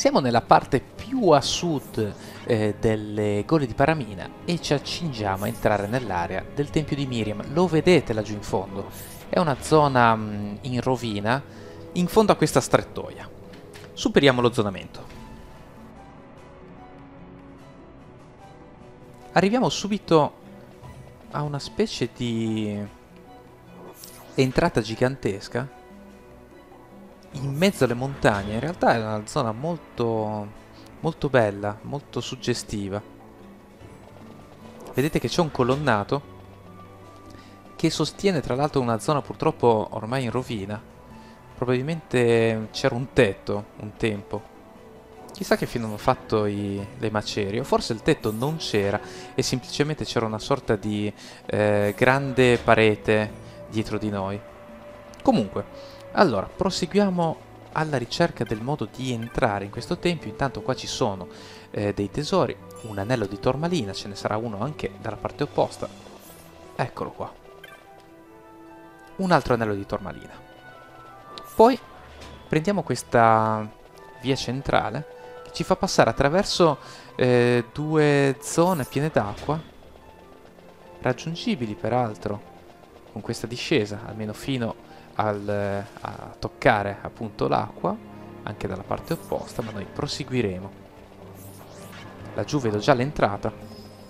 Siamo nella parte più a sud delle gole di Paramina e ci accingiamo a entrare nell'area del Tempio di Miriam. Lo vedete laggiù in fondo? È una zona in rovina in fondo a questa strettoia. Superiamo lo zonamento. Arriviamo subito a una specie di entrata gigantesca in mezzo alle montagne. In realtà è una zona molto bella, molto suggestiva. Vedete che c'è un colonnato che sostiene tra l'altro una zona purtroppo ormai in rovina. Probabilmente c'era un tetto un tempo. Chissà che fine hanno fatto le macerie, o forse il tetto non c'era e semplicemente c'era una sorta di grande parete dietro di noi. Comunque, allora, proseguiamo alla ricerca del modo di entrare in questo tempio. Intanto qua ci sono dei tesori, un anello di Tormalina, ce ne sarà uno anche dalla parte opposta. Eccolo qua. Un altro anello di Tormalina. Poi prendiamo questa via centrale che ci fa passare attraverso due zone piene d'acqua, raggiungibili peraltro con questa discesa, almeno fino a toccare appunto l'acqua, anche dalla parte opposta, ma noi proseguiremo. Laggiù vedo già l'entrata.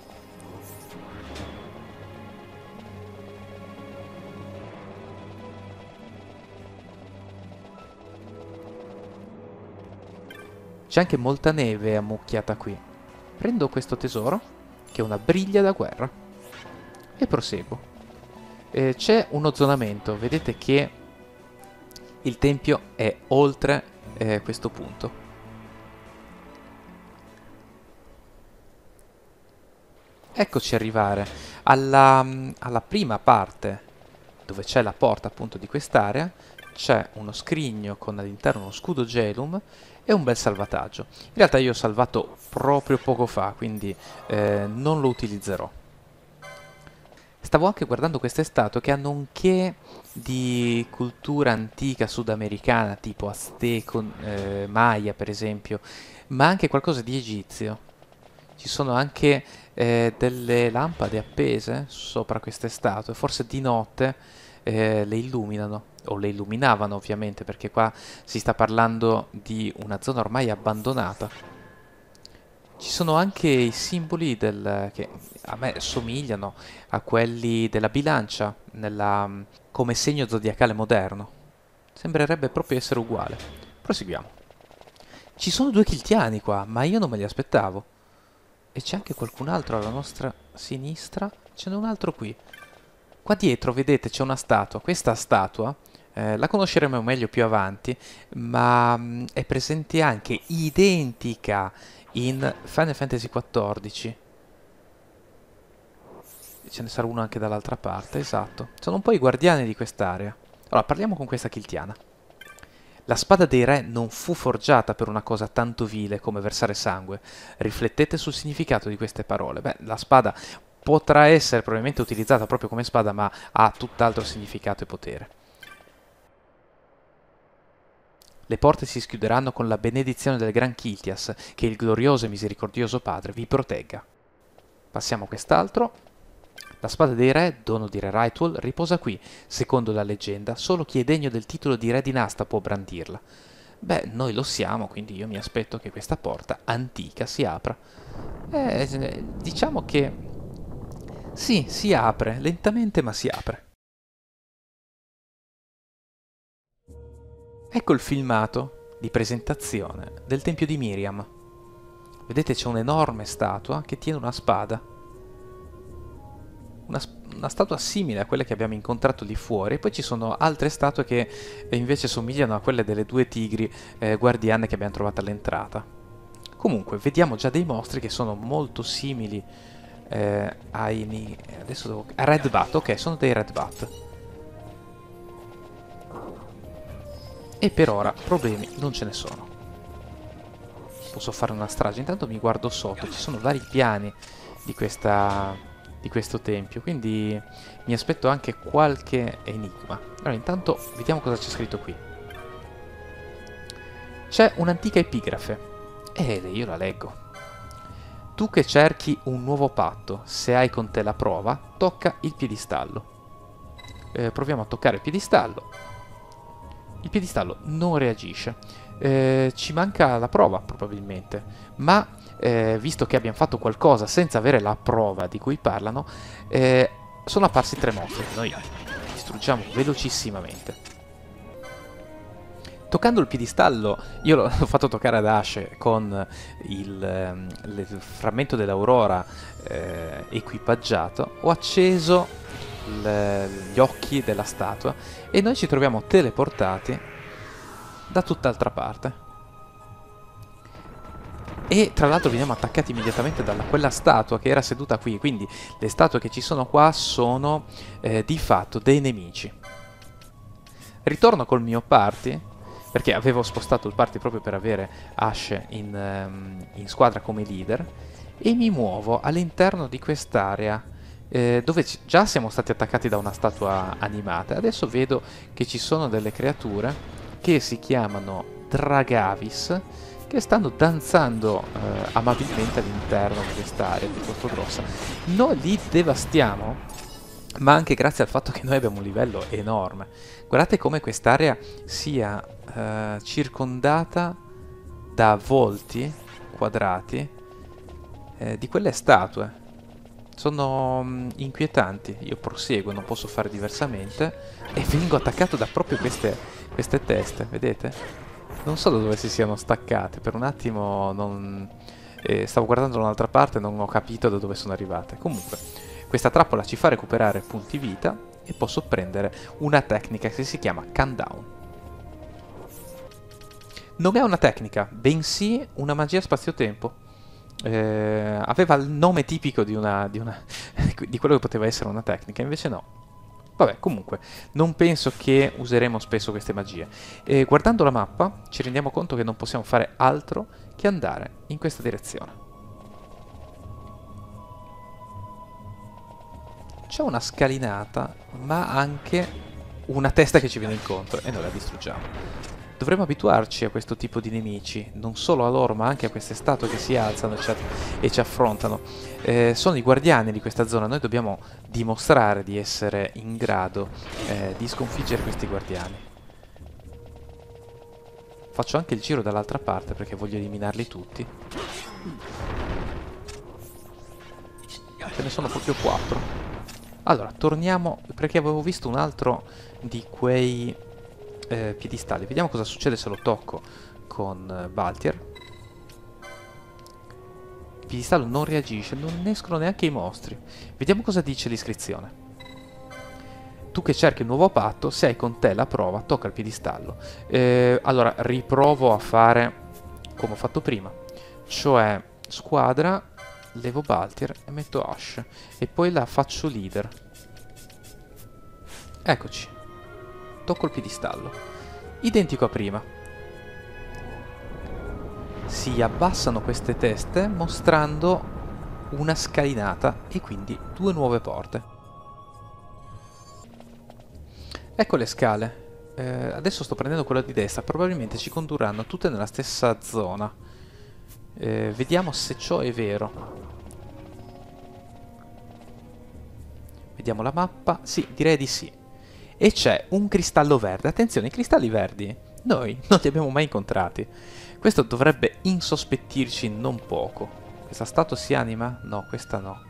C'è anche molta neve ammucchiata qui. Prendo questo tesoro, che è una briglia da guerra, e proseguo. C'è uno zonamento, vedete che il tempio è oltre questo punto. Eccoci arrivare alla prima parte, dove c'è la porta appunto di quest'area. C'è uno scrigno con all'interno uno scudo Gelum e un bel salvataggio. In realtà io ho salvato proprio poco fa, quindi non lo utilizzerò. Stavo anche guardando queste statue che hanno un che di cultura antica sudamericana, tipo azteco, maya per esempio, ma anche qualcosa di egizio. Ci sono anche delle lampade appese sopra queste statue, forse di notte le illuminano, o le illuminavano ovviamente, perché qua si sta parlando di una zona ormai abbandonata. Ci sono anche i simboli che a me somigliano a quelli della bilancia come segno zodiacale moderno. Sembrerebbe proprio essere uguale. Proseguiamo. Ci sono due Kiltiani qua, ma io non me li aspettavo. E c'è anche qualcun altro alla nostra sinistra. Ce n'è un altro qui. Qua dietro, vedete, c'è una statua. Questa statua la conosceremo meglio più avanti, ma è presente anche identica in Final Fantasy XIV. Ce ne sarà uno anche dall'altra parte, esatto. Sono un po' i guardiani di quest'area. Allora, parliamo con questa Kiltiana. La spada dei re non fu forgiata per una cosa tanto vile come versare sangue. Riflettete sul significato di queste parole. Beh, la spada potrà essere probabilmente utilizzata proprio come spada, ma ha tutt'altro significato e potere. Le porte si schiuderanno con la benedizione del Gran Kiltias, che il glorioso e misericordioso Padre vi protegga. Passiamo a quest'altro. La spada dei re, dono di Re Raitual, riposa qui. Secondo la leggenda, solo chi è degno del titolo di re di Nasta può brandirla. Beh, noi lo siamo, quindi io mi aspetto che questa porta antica si apra. Diciamo che sì, si apre, lentamente ma si apre. Ecco il filmato di presentazione del Tempio di Miriam. Vedete c'è un'enorme statua che tiene una spada. Una statua simile a quelle che abbiamo incontrato lì fuori, e poi ci sono altre statue che invece somigliano a quelle delle due tigri guardiane che abbiamo trovato all'entrata. Comunque, vediamo già dei mostri che sono molto simili a Red Bat. Ok, sono dei Red Bat. E per ora problemi non ce ne sono. Posso fare una strage. Intanto mi guardo sotto, ci sono vari piani di questo tempio, quindi mi aspetto anche qualche enigma. Allora, intanto vediamo cosa c'è scritto qui. C'è un'antica epigrafe. E io la leggo. Tu che cerchi un nuovo patto, se hai con te la prova, tocca il piedistallo. Proviamo a toccare il piedistallo. Il piedistallo non reagisce. Ci manca la prova, probabilmente. Ma, visto che abbiamo fatto qualcosa senza avere la prova di cui parlano, sono apparsi 3 mostri. Noi li distruggiamo velocissimamente. Toccando il piedistallo, io l'ho fatto toccare ad Ashe con il frammento dell'aurora equipaggiato, ho acceso gli occhi della statua e noi ci troviamo teleportati da tutt'altra parte. E tra l'altro veniamo attaccati immediatamente da quella statua che era seduta qui, quindi le statue che ci sono qua sono di fatto dei nemici. Ritorno col mio party, perché avevo spostato il party proprio per avere Ashe in squadra come leader, e mi muovo all'interno di quest'area dove già siamo stati attaccati da una statua animata. Adesso vedo che ci sono delle creature che si chiamano Dragavis, che stanno danzando amabilmente all'interno di quest'area piuttosto grossa. Noi li devastiamo, ma anche grazie al fatto che noi abbiamo un livello enorme. Guardate come quest'area sia circondata da volti quadrati di quelle statue. Sono inquietanti. Io proseguo, non posso fare diversamente, e vengo attaccato da proprio queste teste, vedete? Non so da dove si siano staccate, per un attimo stavo guardando da un'altra parte e non ho capito da dove sono arrivate. Comunque, questa trappola ci fa recuperare punti vita e posso prendere una tecnica che si chiama Countdown. Non è una tecnica, bensì una magia spazio-tempo. Aveva il nome tipico di quello che poteva essere una tecnica, invece no. Vabbè, comunque, non penso che useremo spesso queste magie. Guardando la mappa ci rendiamo conto che non possiamo fare altro che andare in questa direzione. C'è una scalinata, ma anche una testa che ci viene incontro e noi la distruggiamo. Dovremmo abituarci a questo tipo di nemici, non solo a loro, ma anche a queste statue che si alzano e ci affrontano. Sono i guardiani di questa zona, noi dobbiamo dimostrare di essere in grado di sconfiggere questi guardiani. Faccio anche il giro dall'altra parte perché voglio eliminarli tutti. Ce ne sono proprio 4. Allora, torniamo, perché avevo visto un altro di quei piedistalli. Vediamo cosa succede se lo tocco con Baltier. Il piedistallo non reagisce, non escono neanche i mostri. Vediamo cosa dice l'iscrizione. Tu che cerchi un nuovo patto, se hai con te la prova, tocca il piedistallo. Allora, riprovo a fare come ho fatto prima, cioè squadra, levo Baltier e metto Ashe, e poi la faccio leader. Eccoci. Tocco il piedistallo. Identico a prima. Si abbassano queste teste mostrando una scalinata e quindi 2 nuove porte. Ecco le scale. Adesso sto prendendo quella di destra, probabilmente ci condurranno tutte nella stessa zona. Vediamo se ciò è vero. Vediamo la mappa. Sì, direi di sì. E c'è un cristallo verde. Attenzione, i cristalli verdi noi non li abbiamo mai incontrati. Questo dovrebbe insospettirci non poco. Questa statua si anima? No, questa no.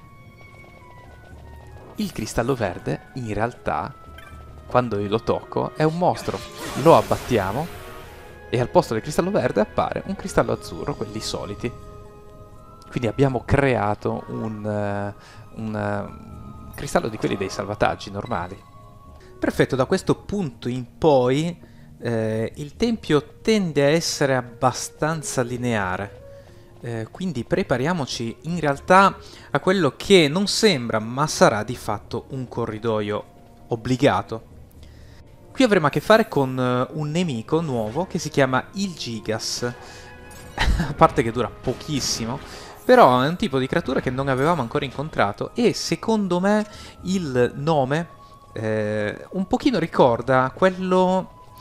Il cristallo verde, in realtà, quando io lo tocco, è un mostro. Lo abbattiamo e al posto del cristallo verde appare un cristallo azzurro, quelli soliti. Quindi abbiamo creato un cristallo di quelli dei salvataggi normali. Perfetto, da questo punto in poi il tempio tende a essere abbastanza lineare, quindi prepariamoci in realtà a quello che non sembra, ma sarà di fatto un corridoio obbligato. Qui avremo a che fare con un nemico nuovo che si chiama il Gigas, a parte che dura pochissimo, però è un tipo di creatura che non avevamo ancora incontrato e secondo me il nome un pochino ricorda quello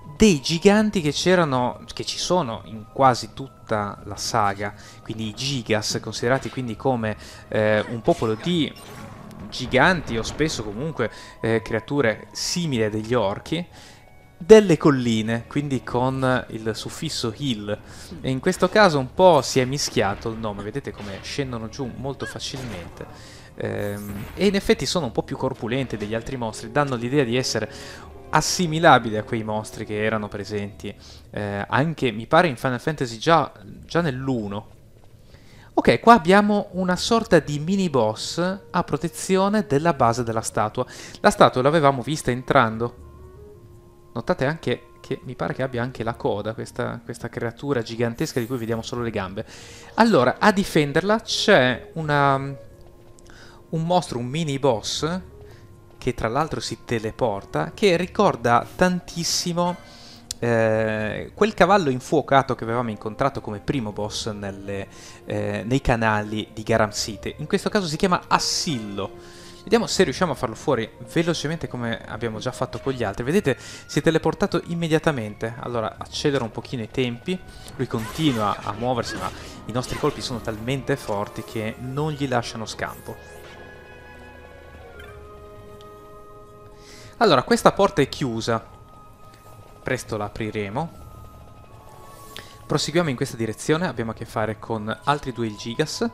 dei giganti che c'erano, che ci sono in quasi tutta la saga, quindi i Gigas, considerati quindi come un popolo di giganti o spesso comunque creature simili a degli orchi, delle colline, quindi con il suffisso hill. E in questo caso un po' si è mischiato il nome, vedete come scendono giù molto facilmente. E in effetti sono un po' più corpulenti degli altri mostri, danno l'idea di essere assimilabili a quei mostri che erano presenti anche, mi pare, in Final Fantasy già nell'1. Ok, qua abbiamo una sorta di mini boss a protezione della base della statua. La statua l'avevamo vista entrando. Notate anche che mi pare che abbia anche la coda, questa creatura gigantesca di cui vediamo solo le gambe. Allora, a difenderla c'è un mostro, un mini boss, che tra l'altro si teleporta, che ricorda tantissimo quel cavallo infuocato che avevamo incontrato come primo boss nei canali di Garam Sith. In questo caso si chiama Assillo. Vediamo se riusciamo a farlo fuori velocemente come abbiamo già fatto con gli altri. Vedete, si è teleportato immediatamente. Allora, accelero un pochino i tempi. Lui continua a muoversi, ma i nostri colpi sono talmente forti che non gli lasciano scampo. Allora, questa porta è chiusa. Presto la apriremo. Proseguiamo in questa direzione. Abbiamo a che fare con altri due Ilgigas.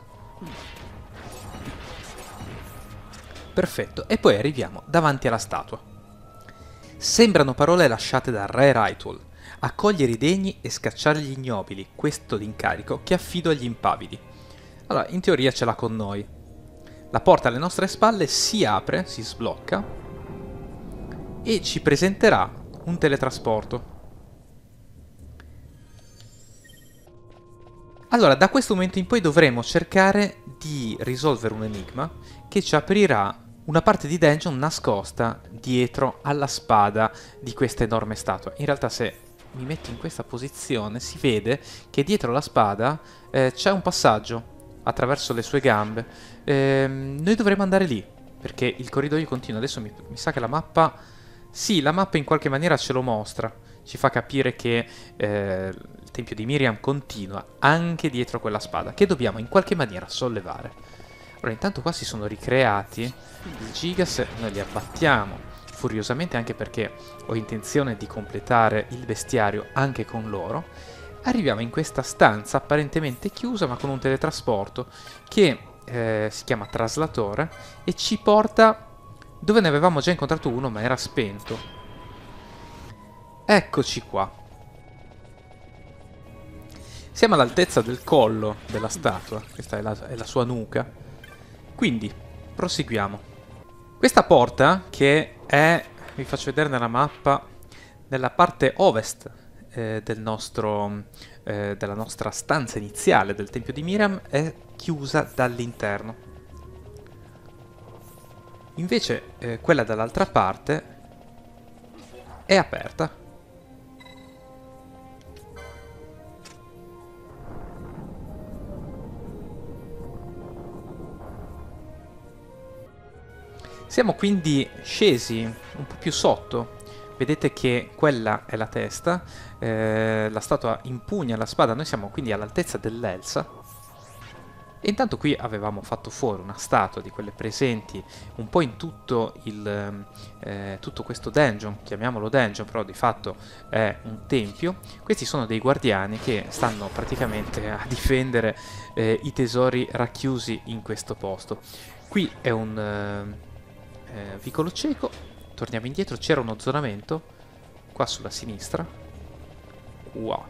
Perfetto, e poi arriviamo davanti alla statua. Sembrano parole lasciate dal re Raitual. Accogliere i degni e scacciare gli ignobili, questo l'incarico che affido agli impavidi. Allora, in teoria ce l'ha con noi. La porta alle nostre spalle si apre, si sblocca, e ci presenterà un teletrasporto. Allora, da questo momento in poi dovremo cercare di risolvere un enigma che ci aprirà una parte di dungeon nascosta dietro alla spada di questa enorme statua. In realtà, se mi metto in questa posizione, si vede che dietro la spada c'è un passaggio attraverso le sue gambe. Noi dovremo andare lì, perché il corridoio continua. Adesso mi sa che la mappa... Sì, la mappa in qualche maniera ce lo mostra. Ci fa capire che il tempio di Miriam continua anche dietro quella spada, che dobbiamo in qualche maniera sollevare. Ora, intanto qua si sono ricreati i Gigas, noi li abbattiamo furiosamente, anche perché ho intenzione di completare il bestiario anche con loro. Arriviamo in questa stanza apparentemente chiusa, ma con un teletrasporto che si chiama traslatore e ci porta dove ne avevamo già incontrato uno, ma era spento. Eccoci qua. Siamo all'altezza del collo della statua, questa è la sua nuca. Quindi, proseguiamo. Questa porta, che è, vi faccio vedere nella mappa, nella parte ovest della nostra stanza iniziale del Tempio di Miriam, è chiusa dall'interno. Invece quella dall'altra parte è aperta. Siamo quindi scesi un po' più sotto. Vedete che quella è la testa, la statua impugna la spada, noi siamo quindi all'altezza dell'Elsa. E intanto qui avevamo fatto fuori una statua di quelle presenti un po' in tutto tutto questo dungeon, chiamiamolo dungeon, però di fatto è un tempio. Questi sono dei guardiani che stanno praticamente a difendere i tesori racchiusi in questo posto. Qui è un vicolo cieco, torniamo indietro, c'era uno zonamento qua sulla sinistra. Wow.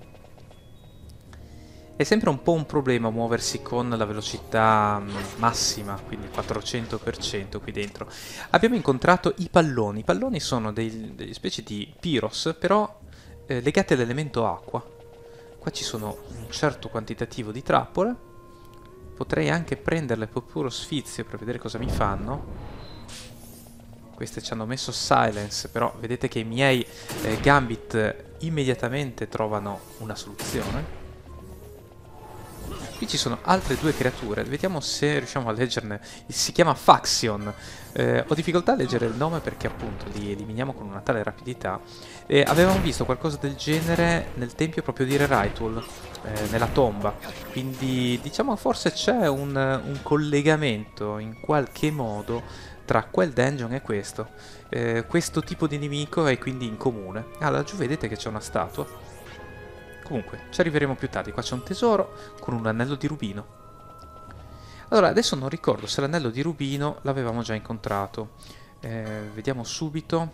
È sempre un po' un problema muoversi con la velocità massima, quindi 400% qui dentro. Abbiamo incontrato i palloni. I palloni sono delle specie di Pyros, però legati all'elemento acqua. Qua ci sono un certo quantitativo di trappole. Potrei anche prenderle per puro sfizio per vedere cosa mi fanno. Queste ci hanno messo silence, però vedete che i miei gambit immediatamente trovano una soluzione. Qui ci sono altre due creature, vediamo se riusciamo a leggerne. Si chiama Faxion. Ho difficoltà a leggere il nome perché appunto li eliminiamo con una tale rapidità. Avevamo visto qualcosa del genere nel tempio proprio di Reraitul, nella tomba. Quindi diciamo forse c'è un collegamento in qualche modo tra quel dungeon e questo. Questo tipo di nemico è quindi in comune. Ah, laggiù vedete che c'è una statua. Comunque, ci arriveremo più tardi. Qua c'è un tesoro con un anello di rubino. Allora, adesso non ricordo se l'anello di rubino l'avevamo già incontrato. Vediamo subito.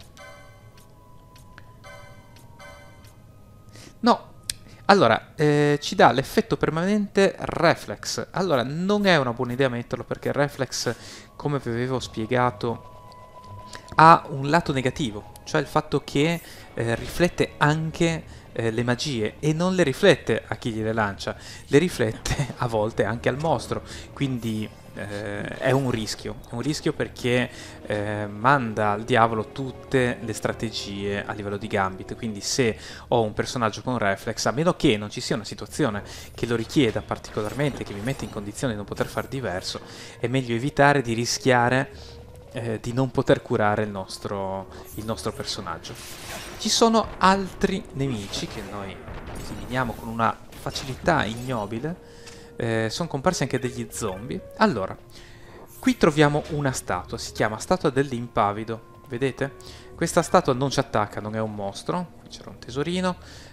No! Allora, ci dà l'effetto permanente Reflex. Allora, non è una buona idea metterlo perché Reflex, come vi avevo spiegato, ha un lato negativo. Cioè il fatto che riflette anche le magie e non le riflette a chi gliele lancia, le riflette a volte anche al mostro, quindi è un rischio perché manda al diavolo tutte le strategie a livello di gambit, quindi se ho un personaggio con reflex, a meno che non ci sia una situazione che lo richieda particolarmente, che mi mette in condizione di non poter fare diverso, è meglio evitare di rischiare di non poter curare il nostro personaggio. Ci sono altri nemici che noi eliminiamo con una facilità ignobile. Sono comparsi anche degli zombie. Allora, qui troviamo una statua, si chiama Statua dell'Impavido. Vedete? Questa statua non ci attacca, non è un mostro. Qui c'era un tesorino.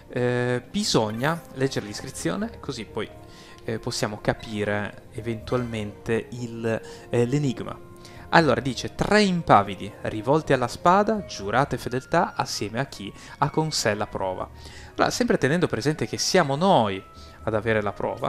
Bisogna leggere l'iscrizione, così poi possiamo capire eventualmente l'enigma. Allora dice: 3 impavidi rivolti alla spada, giurate fedeltà assieme a chi ha con sé la prova. Allora, sempre tenendo presente che siamo noi ad avere la prova,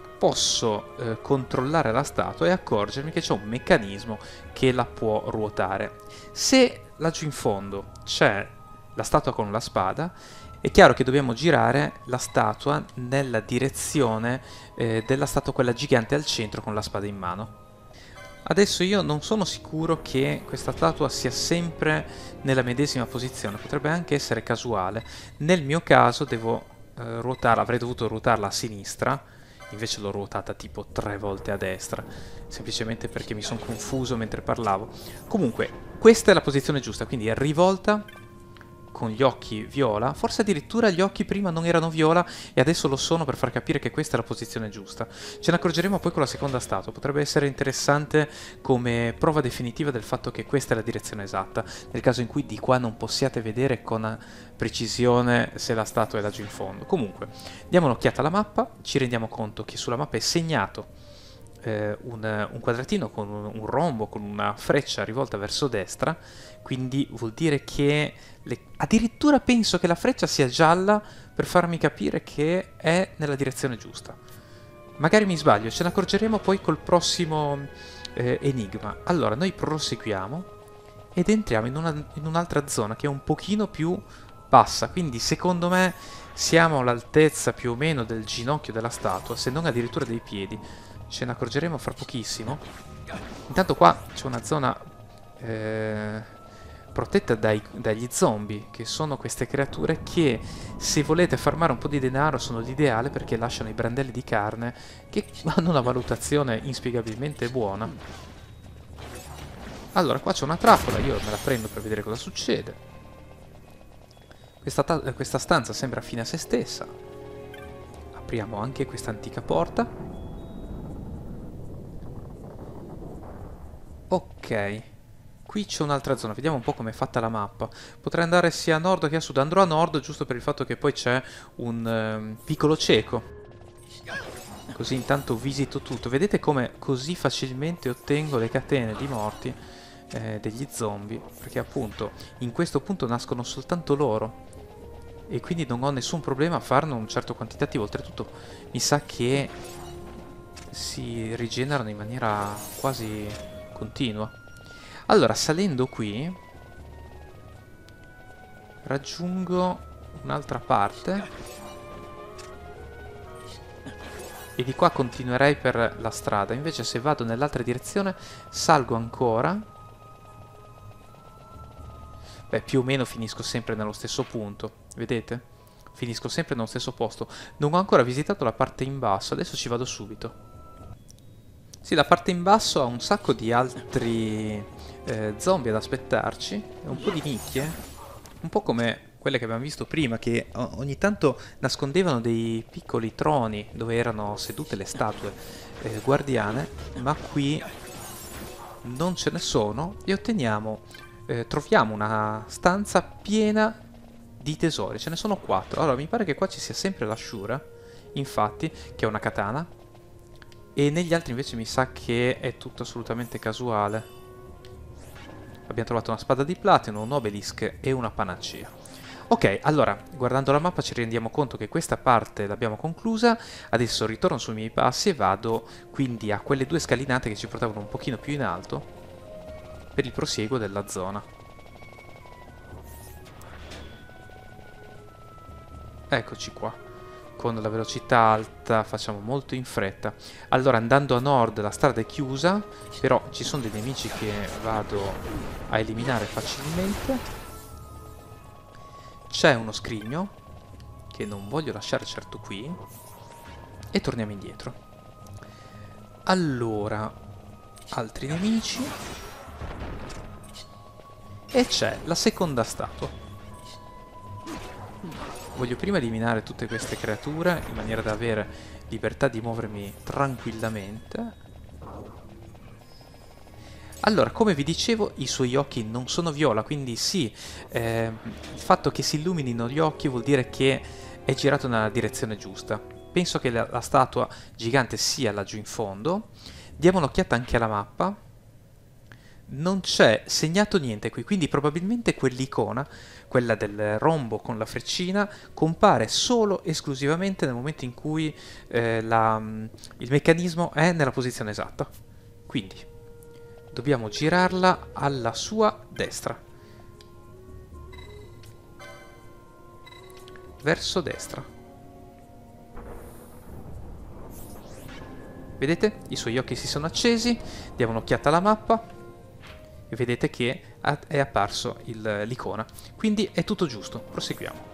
posso controllare la statua e accorgermi che c'è un meccanismo che la può ruotare. Se laggiù in fondo c'è la statua con la spada, è chiaro che dobbiamo girare la statua nella direzione della statua quella gigante al centro con la spada in mano. Adesso io non sono sicuro che questa statua sia sempre nella medesima posizione, potrebbe anche essere casuale. Nel mio caso devo ruotarla, avrei dovuto ruotarla a sinistra, invece l'ho ruotata tipo 3 volte a destra, semplicemente perché mi sono confuso mentre parlavo. Comunque, questa è la posizione giusta, quindi è rivolta con gli occhi viola, forse addirittura gli occhi prima non erano viola e adesso lo sono per far capire che questa è la posizione giusta. Ce ne accorgeremo poi con la seconda statua, potrebbe essere interessante come prova definitiva del fatto che questa è la direzione esatta, nel caso in cui di qua non possiate vedere con precisione se la statua è laggiù in fondo. Comunque, diamo un'occhiata alla mappa, ci rendiamo conto che sulla mappa è segnato un quadratino con un rombo, con una freccia rivolta verso destra, quindi vuol dire che addirittura penso che la freccia sia gialla per farmi capire che è nella direzione giusta. Magari mi sbaglio, ce ne accorgeremo poi col prossimo enigma. Allora, noi proseguiamo ed entriamo in un'altra zona che è un pochino più bassa, quindi secondo me siamo all'altezza più o meno del ginocchio della statua, se non addirittura dei piedi. Ce ne accorgeremo fra pochissimo. Intanto qua c'è una zona protetta dagli zombie, che sono queste creature che, se volete farmare un po' di denaro, sono l'ideale perché lasciano i brandelli di carne che hanno una valutazione inspiegabilmente buona. Allora, qua c'è una trappola, io me la prendo per vedere cosa succede. Questa stanza sembra fine a se stessa. Apriamo anche questa antica porta. Ok, qui c'è un'altra zona, vediamo un po' com'è fatta la mappa. Potrei andare sia a nord che a sud, andrò a nord giusto per il fatto che poi c'è un piccolo cieco. Così intanto visito tutto. Vedete come così facilmente ottengo le catene di morti degli zombie, perché appunto in questo punto nascono soltanto loro e quindi non ho nessun problema a farne un certo quantitativo. Oltretutto mi sa che si rigenerano in maniera quasi continua. Allora, salendo qui raggiungo un'altra parte e di qua continuerei per la strada. Invece se vado nell'altra direzione salgo ancora. Beh, più o meno finisco sempre nello stesso punto, vedete? finisco sempre nello stesso posto. Non ho ancora visitato la parte in basso, adesso ci vado subito. Sì, la parte in basso ha un sacco di altri zombie ad aspettarci, e un po' di nicchie, un po' come quelle che abbiamo visto prima, che ogni tanto nascondevano dei piccoli troni dove erano sedute le statue guardiane, ma qui non ce ne sono e troviamo una stanza piena di tesori, ce ne sono 4. Allora mi pare che qua ci sia sempre l'Ashura, infatti, che è una katana, e negli altri invece mi sa che è tutto assolutamente casuale. Abbiamo trovato una spada di platino, un obelisk e una panacea. Ok, allora, guardando la mappa ci rendiamo conto che questa parte l'abbiamo conclusa, adesso ritorno sui miei passi e vado quindi a quelle 2 scalinate che ci portavano un pochino più in alto per il prosieguo della zona. Eccoci qua. Con la velocità alta facciamo molto in fretta. Allora, andando a nord la strada è chiusa, però ci sono dei nemici che vado a eliminare facilmente. C'è uno scrigno che non voglio lasciare certo qui e torniamo indietro. Allora, altri nemici e c'è la seconda statua. Voglio prima eliminare tutte queste creature in maniera da avere libertà di muovermi tranquillamente. Allora, come vi dicevo, i suoi occhi non sono viola, quindi sì, il fatto che si illuminino gli occhi vuol dire che è girato nella direzione giusta. Penso che la statua gigante sia laggiù in fondo. Diamo un'occhiata anche alla mappa. Non c'è segnato niente qui, quindi probabilmente quell'icona, quella del rombo con la freccina, compare solo esclusivamente nel momento in cui il meccanismo è nella posizione esatta. Quindi dobbiamo girarla alla sua destra. Verso destra. Vedete? I suoi occhi si sono accesi, diamo un'occhiata alla mappa e vedete che è apparso l'icona. Quindi è tutto giusto, proseguiamo.